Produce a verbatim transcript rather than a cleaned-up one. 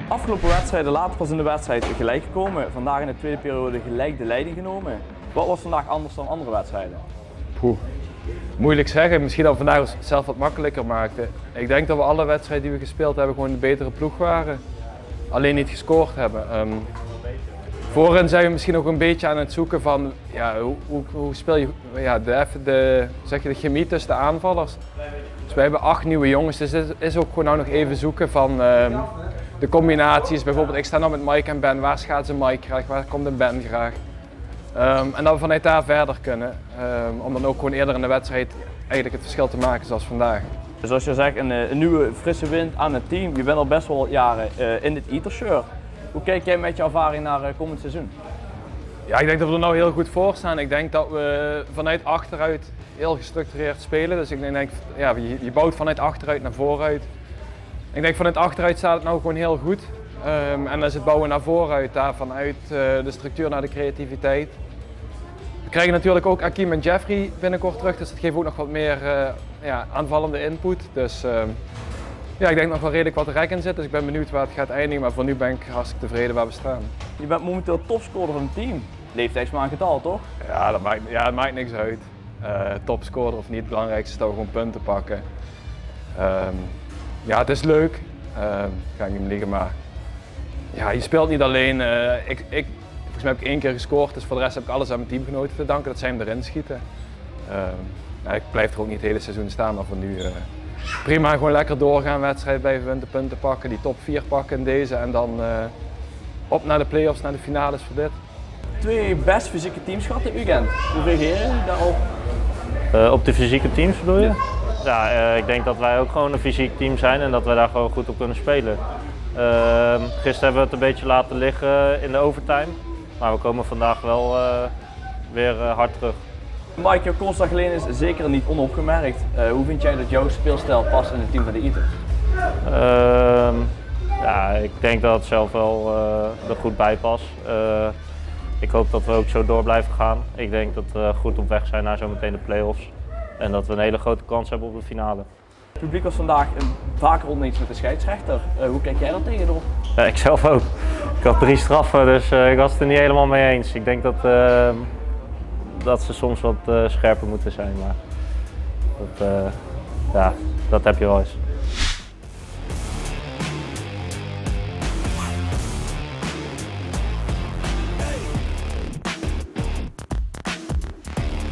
Afgelopen wedstrijden later was in de wedstrijd gelijk gekomen. Vandaag in de tweede periode gelijk de leiding genomen. Wat was vandaag anders dan andere wedstrijden? Poeh. Moeilijk zeggen, misschien dat we vandaag het zelf wat makkelijker maakten. Ik denk dat we alle wedstrijden die we gespeeld hebben gewoon een betere ploeg waren. Alleen niet gescoord hebben. Um, voorin zijn we misschien nog een beetje aan het zoeken van ja, hoe, hoe, hoe speel je ja, de, de, zeg je, de chemie tussen de aanvallers. Dus we hebben acht nieuwe jongens, dus het is ook gewoon nou nog even zoeken van um, de combinaties. Bijvoorbeeld ik sta nou met Mike en Ben, waar gaat ze Mike graag, waar komt een Ben graag? Um, en dat we vanuit daar verder kunnen, um, om dan ook gewoon eerder in de wedstrijd eigenlijk het verschil te maken zoals vandaag. Dus als je zegt een, een nieuwe frisse wind aan het team, je bent al best wel jaren uh, in dit Eater-shirt. Hoe kijk jij met je ervaring naar uh, komend seizoen? Ja, ik denk dat we er nou heel goed voor staan. Ik denk dat we vanuit achteruit heel gestructureerd spelen. Dus ik denk, ja, je, je bouwt vanuit achteruit naar vooruit. Ik denk vanuit achteruit staat het nou gewoon heel goed. Um, en dan is het bouwen naar vooruit, daar vanuit uh, de structuur naar de creativiteit. We krijgen natuurlijk ook Akeem en Jeffrey binnenkort terug, dus dat geeft ook nog wat meer uh, ja, aanvallende input. Dus uh, ja, ik denk nog wel redelijk wat rek in zit, dus ik ben benieuwd waar het gaat eindigen, maar voor nu ben ik hartstikke tevreden waar we staan. Je bent momenteel topscorer van het team. Leeftijdsmaat getal, toch? Ja, dat maakt, ja, dat maakt niks uit. Uh, topscorer of niet, het belangrijkste is dat we gewoon punten pakken. Um, ja, het is leuk, uh, ga ik niet liegen, maar ja, je speelt niet alleen. Uh, ik, ik, volgens mij heb ik één keer gescoord, dus voor de rest heb ik alles aan mijn teamgenoten te danken dat zij hem erin schieten. Uh, nou, ik blijf er ook niet het hele seizoen staan, maar voor nu uh, prima gewoon lekker doorgaan, wedstrijd blijven winnen, punten pakken, die top vier pakken in deze en dan uh, op naar de play-offs, naar de finales voor dit. Twee best fysieke teams gehad dit weekend. Hoe reageer je daarop? Uh, op de fysieke teams bedoel je? Ja, uh, ik denk dat wij ook gewoon een fysiek team zijn en dat wij daar gewoon goed op kunnen spelen. Uh, gisteren hebben we het een beetje laten liggen in de overtime, maar we komen vandaag wel uh, weer uh, hard terug. Mike, jouw komst daar geleden is zeker niet onopgemerkt. Uh, hoe vind jij dat jouw speelstijl past in het team van de Eaters? Uh, ja, ik denk dat het zelf wel uh, er goed bij past. Uh, ik hoop dat we ook zo door blijven gaan. Ik denk dat we goed op weg zijn naar zometeen de play-offs en dat we een hele grote kans hebben op de finale. Het publiek was vandaag vaker oneens met de scheidsrechter. Uh, hoe kijk jij daar tegenop? Ja, ik zelf ook. Ik had drie straffen, dus uh, ik was het er niet helemaal mee eens. Ik denk dat, uh, dat ze soms wat uh, scherper moeten zijn, maar dat, uh, ja, dat heb je wel eens.